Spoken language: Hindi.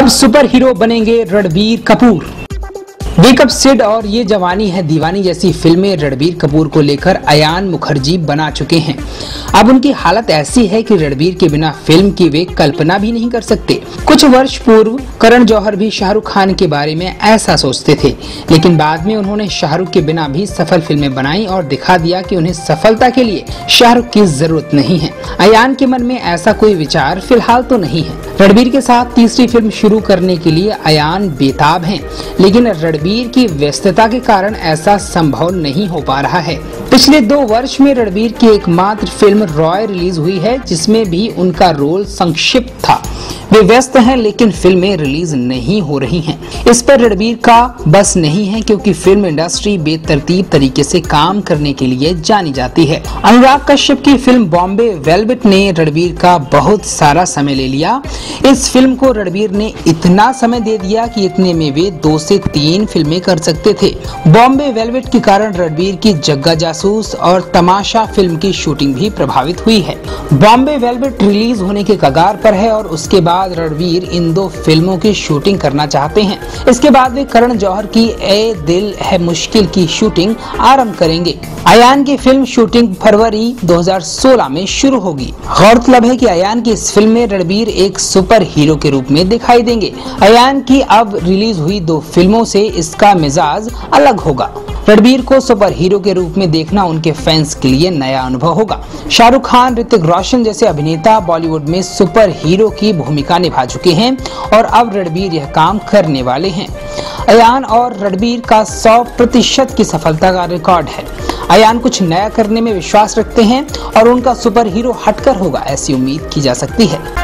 अब सुपर हीरो बनेंगे रणबीर कपूर। वेकअप सिड और ये जवानी है दीवानी जैसी फिल्में रणबीर कपूर को लेकर अयान मुखर्जी बना चुके हैं। अब उनकी हालत ऐसी है कि रणबीर के बिना फिल्म की वे कल्पना भी नहीं कर सकते। कुछ वर्ष पूर्व करण जौहर भी शाहरुख खान के बारे में ऐसा सोचते थे, लेकिन बाद में उन्होंने शाहरुख के बिना भी सफल फिल्में बनाई और दिखा दिया कि उन्हें सफलता के लिए शाहरुख की जरूरत नहीं है। अयान के मन में ऐसा कोई विचार फिलहाल तो नहीं है। रणबीर के साथ तीसरी फिल्म शुरू करने के लिए अयान बेताब हैं, लेकिन रणबीर की व्यस्तता के कारण ऐसा संभव नहीं हो पा रहा है। पिछले 2 वर्ष में रणबीर की एकमात्र फिल्म रॉय रिलीज हुई है, जिसमें भी उनका रोल संक्षिप्त था। वे व्यस्त हैं, लेकिन फिल्में रिलीज नहीं हो रही हैं। इस पर रणबीर का बस नहीं है, क्योंकि फिल्म इंडस्ट्री बेतरतीब तरीके से काम करने के लिए जानी जाती है। अनुराग कश्यप की फिल्म बॉम्बे वेलवेट ने रणबीर का बहुत सारा समय ले लिया। इस फिल्म को रणबीर ने इतना समय दे दिया कि इतने में वे 2 से 3 फिल्में कर सकते थे। बॉम्बे वेलवेट के कारण रणबीर की जग्गा जासूस और तमाशा फिल्म की शूटिंग भी प्रभावित हुई है। बॉम्बे वेलवेट रिलीज होने के कगार पर है और उसके बाद रणबीर इन 2 फिल्मों की शूटिंग करना चाहते हैं। इसके बाद वे करण जौहर की ए दिल है मुश्किल की शूटिंग आरंभ करेंगे। अयान की फिल्म शूटिंग फरवरी 2016 में शुरू होगी। गौरतलब है कि अयान की इस फिल्म में रणबीर एक सुपर हीरो के रूप में दिखाई देंगे। अयान की अब रिलीज हुई 2 फिल्मों से इसका मिजाज अलग होगा। रणबीर को सुपर हीरो के रूप में देखना उनके फैंस के लिए नया अनुभव होगा। शाहरुख खान, ऋतिक रोशन जैसे अभिनेता बॉलीवुड में सुपर हीरो की भूमिका निभा चुके हैं और अब रणबीर यह काम करने वाले हैं। अयान और रणबीर का 100% की सफलता का रिकॉर्ड है। अयान कुछ नया करने में विश्वास रखते हैं और उनका सुपर हीरो हटकर होगा, ऐसी उम्मीद की जा सकती है।